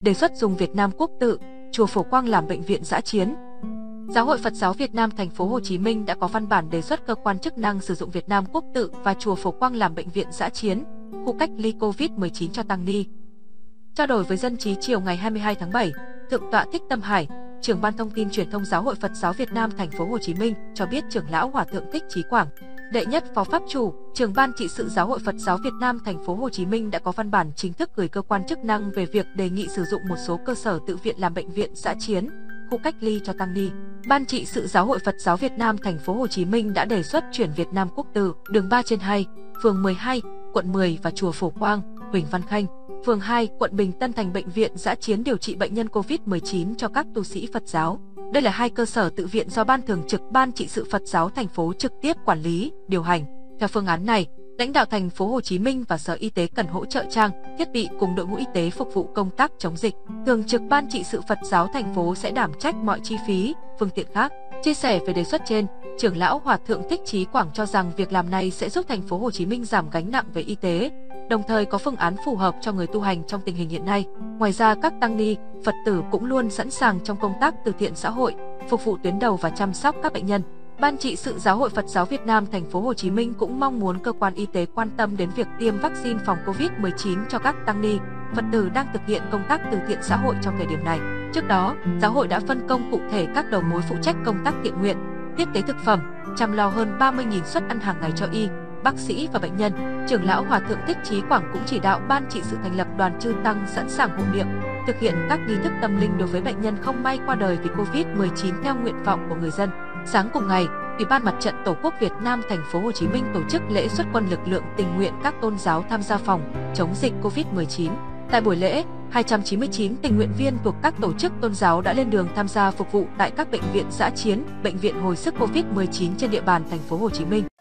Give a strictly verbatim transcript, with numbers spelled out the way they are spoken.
đề xuất dùng Việt Nam Quốc tự, chùa Phổ Quang làm bệnh viện dã chiến. Giáo hội Phật giáo Việt Nam thành phố Hồ Chí Minh đã có văn bản đề xuất cơ quan chức năng sử dụng Việt Nam Quốc tự và chùa Phổ Quang làm bệnh viện dã chiến, khu cách ly Covid mười chín cho tăng ni. Trao đổi với Dân trí chiều ngày hai mươi hai tháng bảy, Thượng tọa Thích Tâm Hải, trưởng ban thông tin truyền thông Giáo hội Phật giáo Việt Nam thành phố Hồ Chí Minh cho biết trưởng lão Hòa thượng Thích Chí Quảng, đệ nhất phó pháp chủ, trưởng ban trị sự Giáo hội Phật giáo Việt Nam thành phố Hồ Chí Minh đã có văn bản chính thức gửi cơ quan chức năng về việc đề nghị sử dụng một số cơ sở tự viện làm bệnh viện dã chiến, khu cách ly cho tăng ni. Ban trị sự Giáo hội Phật giáo Việt Nam thành phố Hồ Chí Minh đã đề xuất chuyển Việt Nam Quốc tự, đường ba trên hai, phường mười hai, quận mười và chùa Phổ Quang, Huỳnh Văn Khanh, phường hai, quận Bình Tân thành bệnh viện dã chiến điều trị bệnh nhân Covid mười chín cho các tu sĩ Phật giáo. Đây là hai cơ sở tự viện do Ban thường trực Ban trị sự Phật giáo thành phố trực tiếp quản lý, điều hành. Theo phương án này, lãnh đạo thành phố Hồ Chí Minh và Sở Y tế cần hỗ trợ trang, thiết bị cùng đội ngũ y tế phục vụ công tác chống dịch. Thường trực Ban trị sự Phật giáo thành phố sẽ đảm trách mọi chi phí, phương tiện khác. Chia sẻ về đề xuất trên, trưởng lão Hòa thượng Thích Chí Quảng cho rằng việc làm này sẽ giúp thành phố Hồ Chí Minh giảm gánh nặng về y tế, đồng thời có phương án phù hợp cho người tu hành trong tình hình hiện nay. Ngoài ra, các tăng ni, Phật tử cũng luôn sẵn sàng trong công tác từ thiện xã hội, phục vụ tuyến đầu và chăm sóc các bệnh nhân. Ban trị sự Giáo hội Phật giáo Việt Nam thành phố Hồ Chí Minh cũng mong muốn cơ quan y tế quan tâm đến việc tiêm vaccine phòng Covid mười chín cho các tăng ni, Phật tử đang thực hiện công tác từ thiện xã hội trong thời điểm này. Trước đó, giáo hội đã phân công cụ thể các đầu mối phụ trách công tác thiện nguyện, tiếp tế thực phẩm, chăm lo hơn ba mươi nghìn suất ăn hàng ngày cho y, bác sĩ và bệnh nhân. Trưởng lão Hòa thượng Thích Chí Quảng cũng chỉ đạo Ban trị sự thành lập đoàn chư tăng sẵn sàng hộ niệm, thực hiện các nghi thức tâm linh đối với bệnh nhân không may qua đời vì Covid mười chín theo nguyện vọng của người dân. Sáng cùng ngày, Ủy ban Mặt trận Tổ quốc Việt Nam thành phố Hồ Chí Minh tổ chức lễ xuất quân lực lượng tình nguyện các tôn giáo tham gia phòng chống dịch Covid mười chín. Tại buổi lễ, hai trăm chín mươi chín tình nguyện viên thuộc các tổ chức tôn giáo đã lên đường tham gia phục vụ tại các bệnh viện dã chiến, bệnh viện hồi sức Covid mười chín trên địa bàn thành phố Hồ Chí Minh.